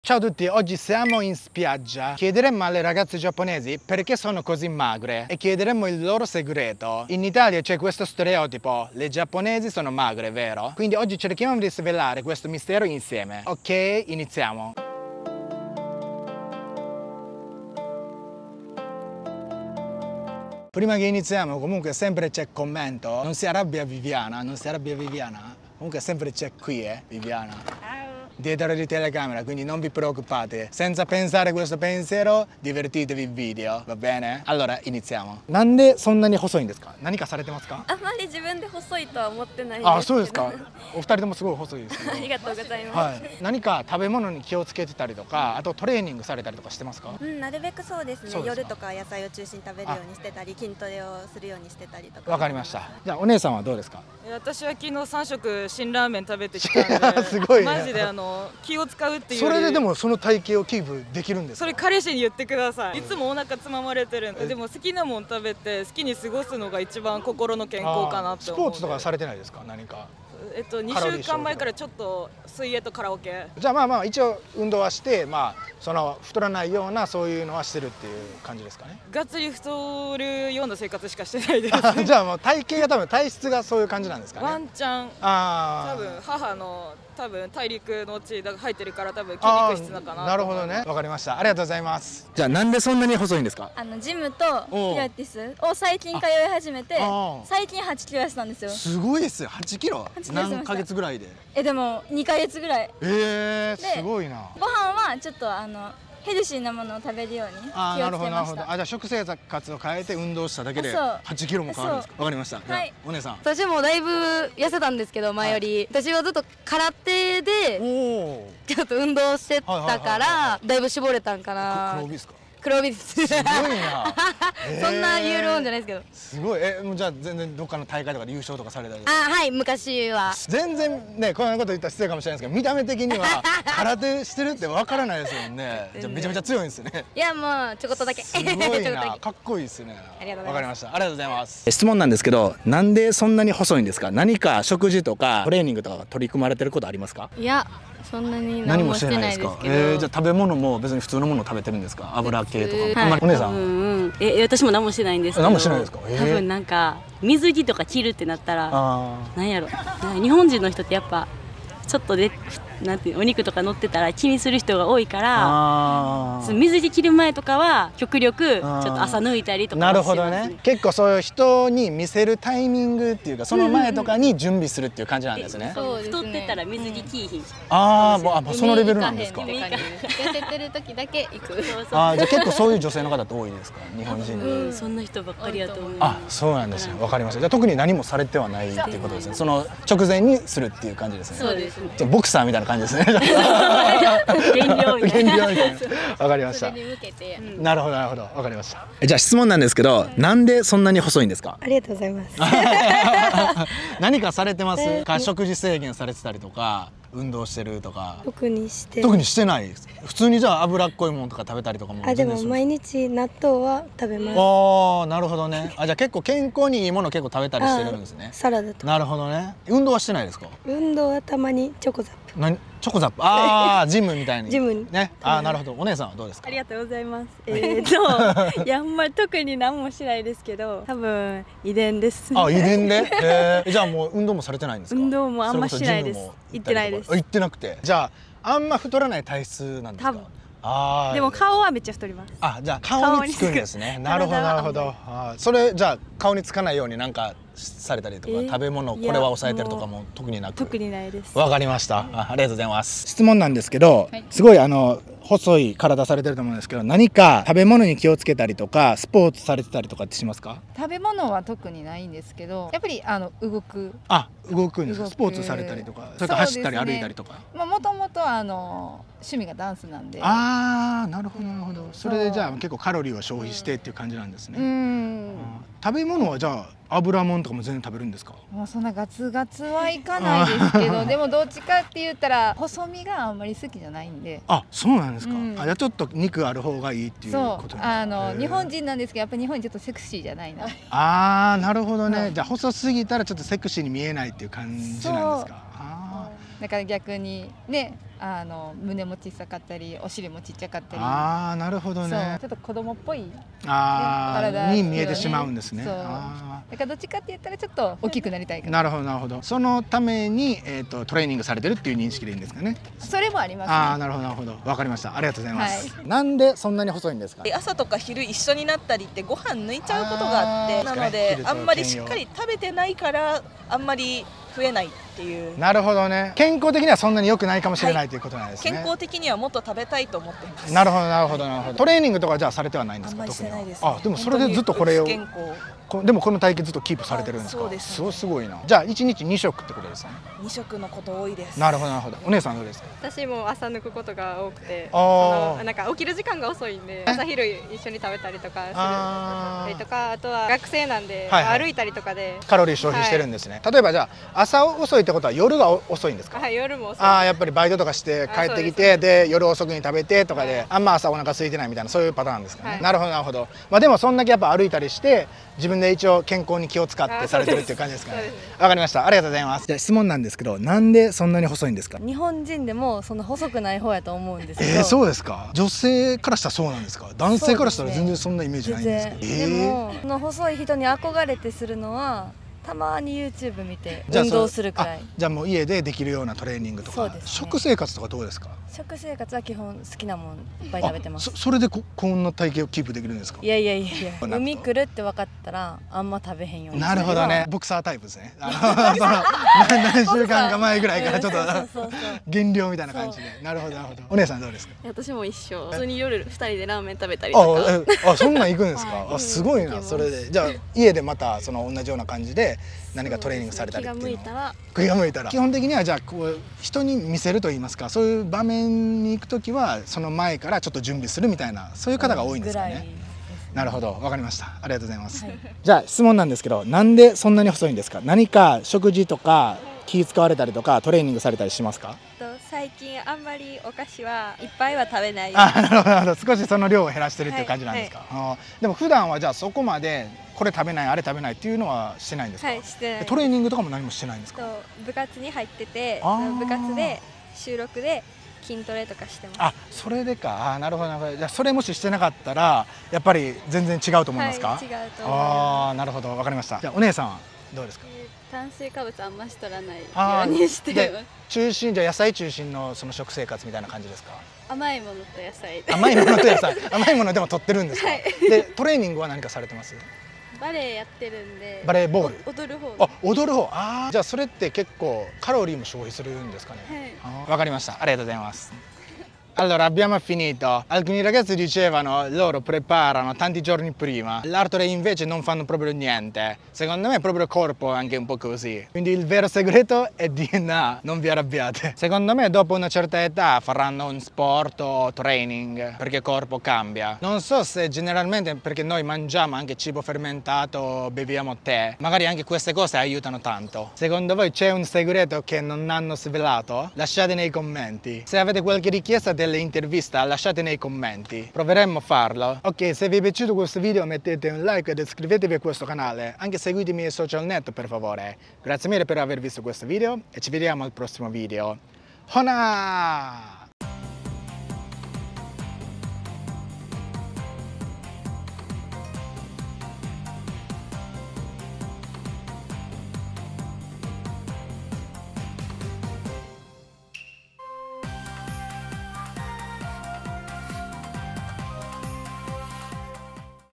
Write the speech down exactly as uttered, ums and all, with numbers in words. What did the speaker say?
Ciao a tutti, oggi siamo in spiaggia. Chiederemmo alle ragazze giapponesi perché sono così magre e chiederemmo il loro segreto. In Italia c'è questo stereotipo, le giapponesi sono magre, vero? Quindi oggi cerchiamo di svelare questo mistero insieme. Ok, iniziamo. Prima che iniziamo, comunque sempre c'è commento. Non si arrabbia Viviana, non si arrabbia Viviana. Comunque sempre c'è qui, eh, Viviana. Dietro di telecamera, quindi non vi preoccupate. Senza pensare questo pensiero, divertitevi il video, va bene? Allora, iniziamo. Nande sonnani hosoi desu ka? Nani ka sarete masu ka? あまり自分で細いとは思ってないんですけど。 あ、そうですか。お二人ともすごい細いですけど。 ありがとうございます。 はい。何か食べ物に気をつけてたりとか、あとトレーニングされたりとかしてますか？ うん、なるべくそうですね。 そうですか夜とか野菜を中心に食べるようにしてたり、筋トレをするようにしてたりとか。 わかりました。じゃあお姉さんはどうですか？ 私は昨日さん食辛ラーメン食べてきたんですごいねマジであの気を使うっていうそよりれででもその体型をキープできるんですか？ それ彼氏に言ってください。いつもお腹つままれてるんで、でも好きなもん食べて好きに過ごすのが一番心の健康かなってス思う。 ポーツとかされてないですか？何か。 えっとにしゅうかんまえからちょっと水泳とカラオケ。 じゃあまあまあ一応運動はして、まあその太らないようなそういうのはしてるっていう感じですかね。 がっつり太るような生活しかしてないです。 じゃあもう体型が多分体質がそういう感じなんですかね。 ワンチャンあ多分母の多分大陸の血が入ってるから多分筋肉質なのかな。 なるほどね。わかりました。ありがとうございます。じゃあなんでそんなに細いんですか？ あのジムとピラティスを最近通い始めて最近はちキロ痩せたんですよ。 すごいですよ。はちキロ。何ヶ月ぐらいで？ えでもにかげつぐらい。 ええ、すごいな。 ご飯はちょっとあのヘルシーなものを食べるように気あーなるをつけました。 ほどなるほど。あ、じゃあ食生活を変えて運動しただけでそうはちキロも変わるんですか？わかりました。じゃあはいお姉さん。 私もだいぶ痩せたんですけど前より、私はずっと空手でおお。 ちょっと運動してたはいはいはいかはらだいぶ絞れたんかな。 黒帯ですか？ 黒帯ですすごいな。 そんな言えるもんじゃない。 ないですけど。 すごい。え、もうじゃあ全然どっかの大会とかで優勝とかされたり。 あ、はい、昔は全然ね、こんなこと言ったら失礼かもしれないですけど、見た目的には空手してるってわからないですもんね。じゃあめちゃめちゃ強いんですね。 いやもうちょこっとだけすごいちょこっとだな、 けかっこいいですね。 ありがとうございますわかりました。ありがとうございます。質問なんですけど、なんでそんなに細いんですか？何か食事とかトレーニングとか取り組まれてることありますか？ いやそんなに何もしてないですけど。 えー、じゃあ食べ物も別に普通のものを食べてるんですか？油系とか。 はいあんまりお姉さん。 うん、え私も何もしてないんですけど、 何もしてないですか？えー多分なんか水着とか着るってなったらあなんやろ、なんか日本人の人ってやっぱちょっとでなんていうお肉とか乗ってたら気にする人が多いからあその水着着る前とかは極力ちょあーっと朝抜いたりとかなるほどはしてますね。結構そういう人に見せるタイミングっていうかその前とかに準備するっていう感じなんですね。 そうですね太ってたら水着着いひん、 あーもうあもうそのレベルなんですか。 海行かへんって感じです。痩せてる時だけ行く。 そうそう、 あーじゃあ結構そういう女性の方って多いですか？日本人で。 うん、そんな人ばっかりやと思う。 あ、そうなんですよ。わかりました。じゃあ特に何もされてはないっていうことですね。その直前にするっていう感じですね。 そうですね。 じゃあボクサーみたいな感じですね。 減量みたいな。 減量みたいな。わかりましたそれ。に向けて。 なるほどなるほど。わかりました。じゃあ質問なんですけど、なんでそんなに細いんですか？ ありがとうございます。 何かされてますか？食事制限されてたりとか、運動してるとか。 特にして特にしてないです。普通にじゃあ脂っこいものとか食べたりとかもあ、でも全然する。 毎日納豆は食べます。 ああ、なるほどね。あ、じゃあ結構健康にいいもの結構食べたりしてるんですね。 サラダとか。 なるほどね。運動はしてないですか？ 運動はたまにチョコザップ。 何チョコザップ。ああ、ジムみたいに。 ジムにね。ああ、なるほど。お姉さんはどうですか？ ありがとうございます。えーと、いや、あんまり特に何もしないですけど、多分遺伝です。 あ、遺伝で。へーじゃあもう運動もされてないんですか？ 運動もあんましないですそれこそジムも行ってないです行ったりとかあ行ってなくて。じゃああんま太らない体質なんですか？ 多分ああ。 でも顔はめっちゃ太ります。 あ、じゃあ顔につくんですね。なるほどなるほど。あーそれじゃあ顔につかないようになんかされたりとか、 え食べ物これは抑えてるとかも特になく。 特にないです。 わかりました。あ、ありがとうございます。質問なんですけど、すごいあの細い体されてると思うんですけど、何か食べ物に気をつけたりとか、スポーツされてたりとかってしますか？ 食べ物は特にないんですけど、やっぱりあの動く、 あ、動くんですか？ 動くスポーツされたりとか、それから走ったりそうですね歩いたりとか。 まあもともとあの趣味がダンスなんで、 ああ、なるほどなるほど。それでじゃあ結構カロリーを消費してっていう感じなんですね。 うーん、 食べ物はじゃあ油もんとかも全然食べるんですか？ もうそんなガツガツはいかないですけど、でもどっちかって言ったら細身があんまり好きじゃないんで。 あ、そうなんですか。 うんあ、じゃあちょっと肉ある方がいいっていうそうこと、 あの日本人。 人なんですけど、やっぱり日本人ちょっとセクシーじゃないな。 ああ、なるほどね。 うんじゃあ細すぎたらちょっとセクシーに見えないっていう感じなんですか。あだから逆にね、あの胸も小さかったりお尻もちっちゃかったり、 ああ、なるほどそうね。 ちょっと子供っぽい、ね、 ああ、 体に見えてしまうんですね。 そうあだからどっちかって言ったらちょっと大きくなりたいかーな。 なるほどなるほど。そのためにえっとトレーニングされてるっていう認識でいいんですかね。 それもありますね。 ああ、なるほどなるほど。わかりました。ありがとうございます。なんでそんなに細いんですか。 朝とか昼一緒になったりってご飯抜いちゃうことがあって、なのであんまりしっかり食べてないからあんまり増えないっていう。 なるほどね。健康的にはそんなに良くないかもしれないということなんですね。 健康的にはもっと食べたいと思っています。 なるほどなるほどなるほど。トレーニングとかじゃあされてはないんですか。 あんまりしてないですね。 あ、でもそれでずっとこれを。 健康。 こでもこの体型ずっとキープされてるんですか。 そうですね。 すごいすごいな。じゃあ一日二食ってことですね。 二食のこと多いです。 なるほどなるほど。お姉さんどうですか。 私も朝抜くことが多くて、 あーそのなんか起きる時間が遅いんで、朝昼一緒に食べたりとかするたりとか、あとは学生なんで、 はいはい歩いたりとかでカロリー消費してるんですね。例えばじゃあ朝遅いってことは夜が遅いんですか。 はい、夜も遅い。 ああ、やっぱりバイトとかして帰ってきて、で夜遅くに食べてとかで、あんま朝お腹空いてないみたいな、そういうパターンですかね。 はい、 なるほどなるほど。まあでもそんだけやっぱ歩いたりして自分で一応健康に気を使ってされてるっていう感じですかね。わかりました。ありがとうございます。じゃあ質問なんですけど、なんでそんなに細いんですか。 日本人でもそんな細くない方やと思うんですけど。 えー、そうですか。女性からしたらそうなんですか。男性からしたら全然そんなイメージないんですけど。 で, ねえー、でもその細い人に憧れてするのはたまに YouTube 見て運動するくらい。 じゃあもう家でできるようなトレーニングとか、ね、食生活とかどうですか。 食生活は基本好きなもんいっぱい食べてます。 そ, それで こ, こんな体型をキープできるんですか。 いやいやいやいや、海来るって分かったらあんま食べへんように。 なるほどね。ボクサータイプですね。あのその何週間か前ぐらいからちょっと減量みたいな感じで。なるほどなるほど。お姉さんどうですか。 私も一緒。普通に夜ふたりでラーメン食べたりとか。 ああ、そんなん行くんですか。あ、すごいな。それでじゃあ家でまたその同じような感じで何かトレーニングされたりっていうの。 気が向いたら。 気が向いたら。基本的にはじゃあこう人に見せると言いますか、そういう場面に行くときはその前からちょっと準備するみたいな、そういう方が多いんですかね。なるほど、わかりました。ありがとうございます。はい、じゃあ質問なんですけど、なんでそんなに細いんですか。何か食事とか気使われたりとかトレーニングされたりしますか。 最近あんまりお菓子はいっぱいは食べない。 あ、なるほどなるほど。少しその量を減らしてるっていう感じなんですか。はいはい、あ、でも普段はじゃあそこまでこれ食べないあれ食べないっていうのはしてないんですか。 はい、してない。 トレーニングとかも何もしてないんですか。 部活に入ってて、その部活で収録で筋トレとかしてます。 あ、それでか。あ、なるほどなるほど。じゃあそれもししてなかったらやっぱり全然違うと思いますか。 はい、違うと思います。 ああ、なるほど、わかりました。じゃあお姉さんはどうですか。 炭水化物あんまし取らないようにしてます。 中心、じゃあ野菜中心のその食生活みたいな感じですか。 甘いものと野菜。 甘いものと野菜。甘いものでも取ってるんですか。はい、でトレーニングは何かされてます。 バレエやってるんで。 バレーボール。 踊る方。 あ、踊る方。ああ、じゃあそれって結構カロリーも消費するんですかね。はい。わかりました。ありがとうございます。Allora abbiamo finito. Alcuni ragazzi dicevano loro preparano tanti giorni prima, l'altro invece non fanno proprio niente. Secondo me proprio il corpo è anche un po' così. Quindi il vero segreto è D N A, non vi arrabbiate. Secondo me dopo una certa età faranno un sport o training perché il corpo cambia. Non so se generalmente perché noi mangiamo anche cibo fermentato, beviamo tè, magari anche queste cose aiutano tanto. Secondo voi c'è un segreto che non hanno svelato? Lasciate nei commenti. Se avete qualche richiesta dell'intervista lasciate nei commenti, proveremmo a farlo. Ok, se vi è piaciuto questo video mettete un like ed iscrivetevi a questo canale, anche seguitemi ai social net per favore. Grazie mille per aver visto questo video e ci vediamo al prossimo video. Hona!